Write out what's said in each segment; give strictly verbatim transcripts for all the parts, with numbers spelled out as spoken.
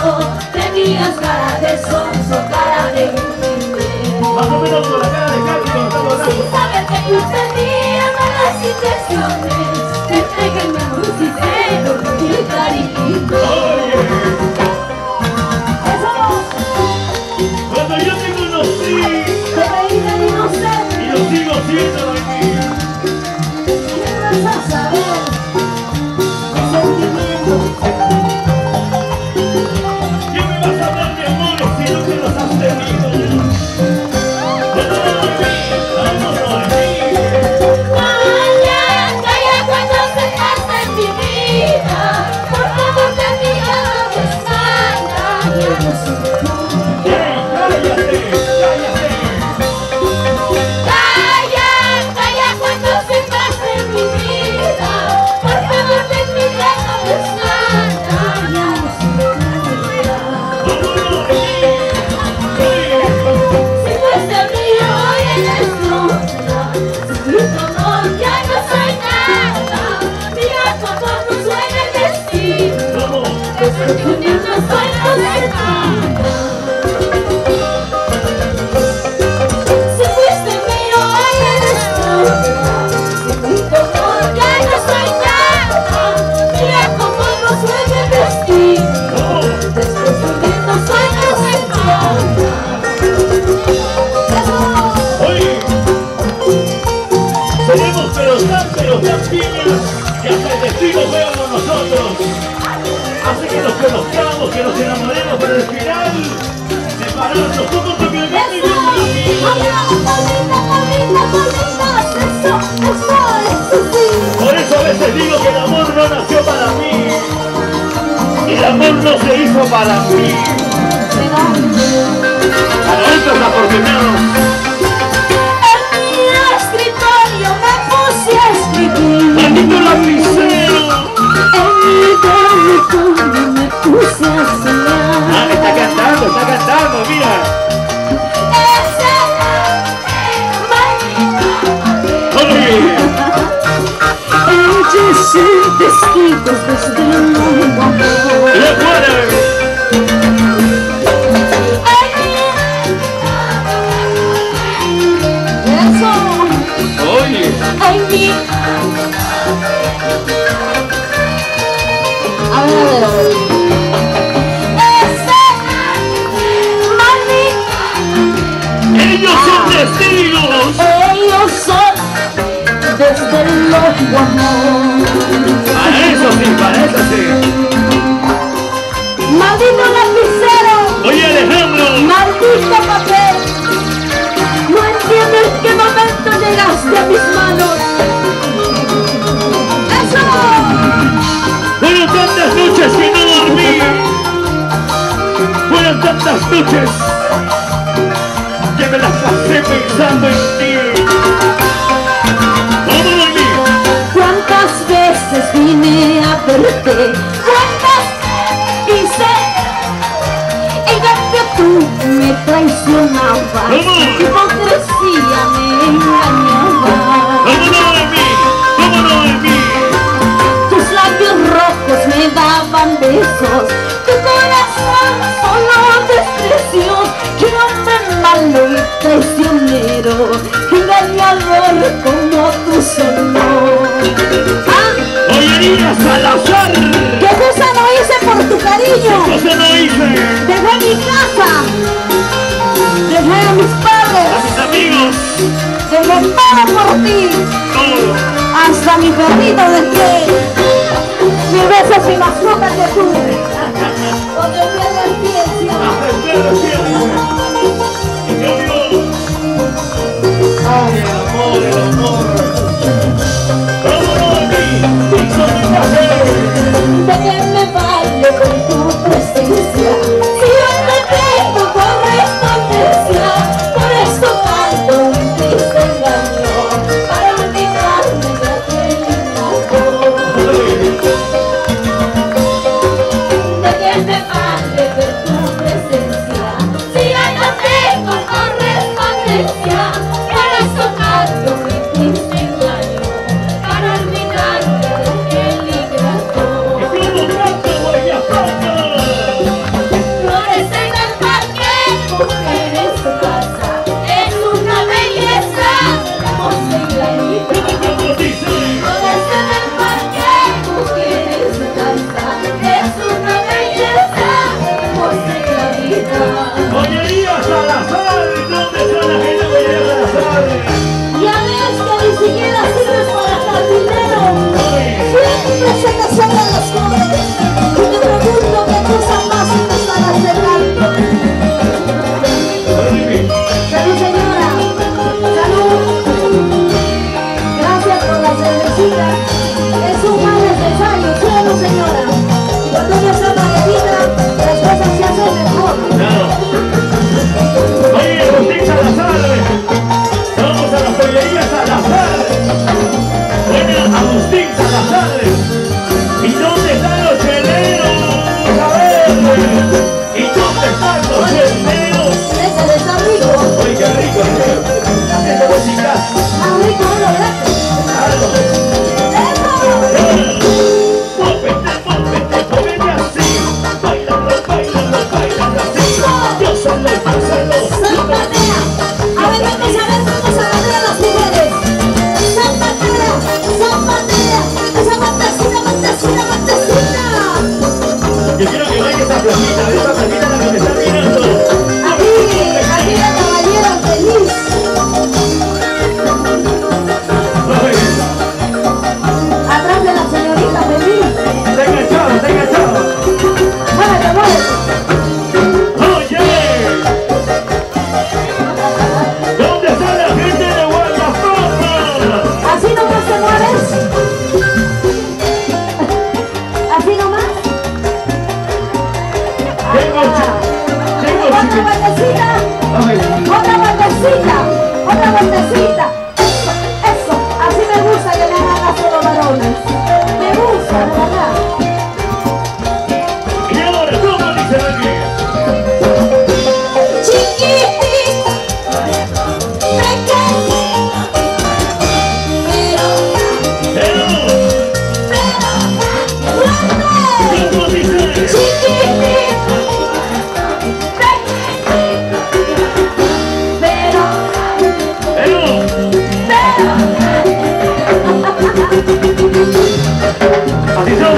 tenías cara de sonso, cara de humilde. Más o menos con la cara de Katy cuando estamos hablando. Sin saber que tú tenías malas intenciones, te entregué mi amor sincero y el cariño. Eso. Cuando yo te conocí, te veí de inocente y lo sigo siendo, baby. ¿Qué vas a saber? El sentimiento. ¿Qué me vas a dar, mi amor, si no te los has tenido? Calla, calla cuando se pasa en mi vida. Por favor, te digo que sana. Ya no soy tú. ¡Cállate! ¡Cállate! Calla, calla cuando se pasa en mi vida. Por favor, te digo que sana. Ya no soy tuya. Si fuiste mío, hoy eres tuya. Si tu amor ya no soy nada. Mira cómo nos suena el destino. Desde que unidos soy no de nada. Si fuiste mío, hoy eres tuya. Si tu amor ya no soy nada. Mira cómo nos suena el destino. Después de unidos soy no de nada. Oye, seremos pero tan, pero tan piñas que hasta el destino juega con nosotros. Así que nos conozcamos, que nos enamoremos para el final separarnos como campeonato y por eso a veces digo que el amor no nació para mí. El amor no se hizo para mí. Para otros afortunados. En mi escritorio me puse a escribir. ¡Maldito lapicero! En mi teléfono me puse a soñar. Ah, está cantando, está cantando, mira. Ese maldito Oye, ellos son testigos desde el nuevo amor. ¡le fuera! Eso. Oye, Ay, mi. A ver, a ver, a ver. Ese maldito. ellos son testigos. Ellos son desde el nuevo amor. Para eso sí, para eso sí. Maldito lapicero. Oye, Alejandro, Maldito papel. No entiendo en qué momento llegaste a mis manos. ¡Eso! fueron tantas noches que no dormí. Fueron tantas noches que me las pasé pensando en ti. ¿Cómo dormí? ¿Cuántas veces vine a verte? ¿Cuántas hice? En cambio tú me traicionabas. ¿Cómo? Tu hipocresía me engañaba. ¿Cómo no dormí? ¿Cómo no dormí? Tus labios rojos me daban besos. Tu corazón solo desprecios. ¡Qué hombre malo y traicionero! Engañador como tú sonó. ¡Ah! Oye, Niña Salazar, ¿Qué cosa no hice por tu cariño? cosa no hice. Dejé mi casa. Dejé a mis A padres. mis amigos, Dejé todo por ti. todo. Hasta mi perrito dejé. Mil veces y más nunca que tú. Cuando pierda el pie, ¿sí o no? Hasta el cielo siempre. Y yo digo, ay, el amor, el amor. ¿Cómo no dormí? Hizo mi placer. ¿De qué me vale con tu presencia? Si yo te tengo correspondencia, por esto canto un triste engaño, para olvidarme de aquel amor.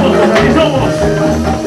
somos, así somos.